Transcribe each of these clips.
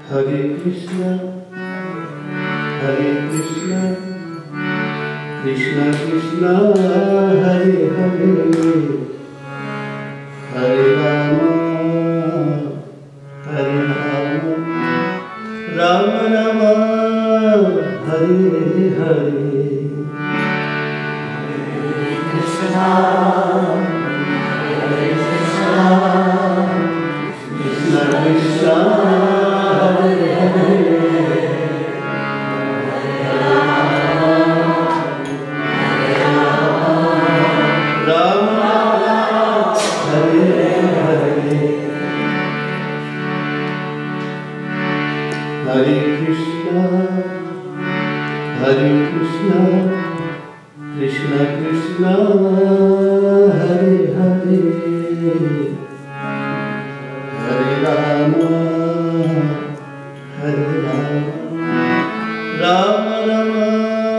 Hare Krishna, Krishna Krishna, Hare Hare, Hare Rama, Rama Rama, Hare Hare. Krishna, Krishna Krishna, Hare Hare, Rama Hare Hare. Hare Krishna, Krishna Krishna, Hare Hare, Hare Rama, Rama Rama,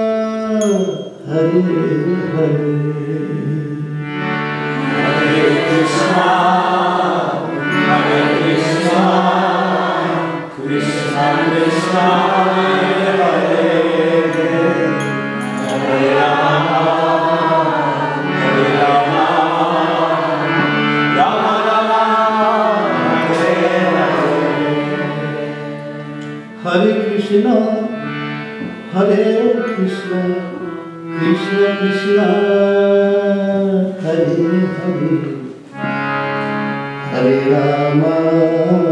Hare Hare. Hare Krishna, Krishna Krishna, Hare Hare, Hare Rama, Rama Rama, Hare Hare. Hare Krishna, Krishna Krishna, Hare Hare, Hare Rama,